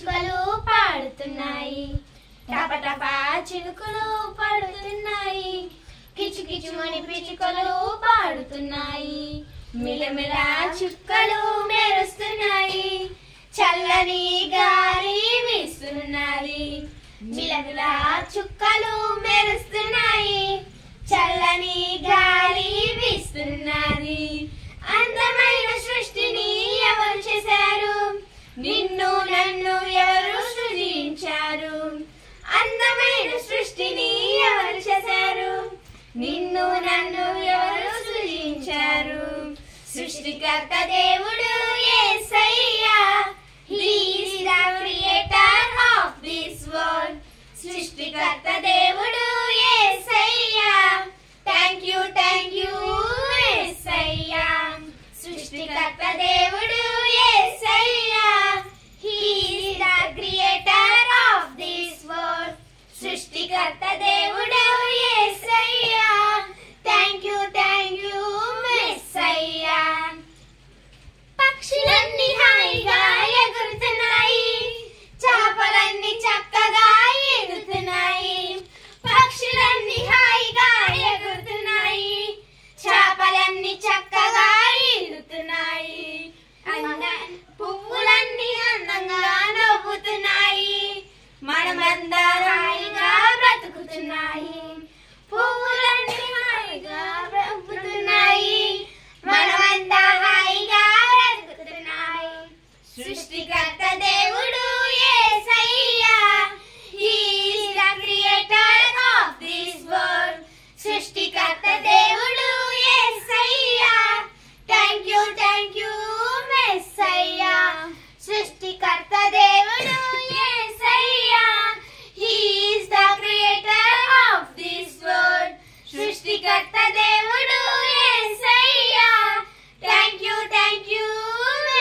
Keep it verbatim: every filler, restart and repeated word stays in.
పిచ్చుకలు పాడుతున్నాయి, టప టప చినుకులు పడుతున్నాయి, కిచు కిచుమని పిచ్చుకలు పాడుతున్నాయి, మిలమిల చుక్కలు మెరుస్తున్నాయి, చల్లని గాలి వీస్తున్నది, మిలమిల చుక్కలు మెరుస్తున్నాయి, చల్లని గాలి వీస్తున్నది. అందమైన సృష్టిని ఎవరు చేశారు? నిన్ను నన్ను ఎవరు సృజించారు? అందమైన సృష్టిని ఎవరు చేశారు? నిన్ను నన్ను ఎవరు సృజించారు? సృష్టికర్త దేవుడు Yesayya, he is the creator of this world. సృష్టికర్త దేవుడు Yesayya, thank you thank you Yesayya. సృష్టికర్త దేవుడు Yesayya, he is the creator of this world. సృష్టికర్త దేవుడు Yesayya, thank you thank you Yesayya. పక్షులన్నీ హాయిగా ఎగురుతున్నాయి, చేపలన్నీ చక్కగా ఎగురుతున్నాయి, పక్షులన్నీ హాయిగా ఎగురుతున్నాయి, చేపలన్నీ చక్కగా ఎగురుతున్నాయి, పువ్వులన్నీ అందంగా నవ్వుతున్నాయి, మనమంతా హాయిగా బ్రతుకుతున్నాయి, పువ్వులన్నీ హాయిగా బ్రతుకుతున్నాయి, మనమంతా హాయిగా బ్రతుకుతున్నాయి. సృష్టికర్త దేవుడు Yesayya, he is the creator of this world. సృష్టికర్త దేవుడు Yesayya, thank you thank you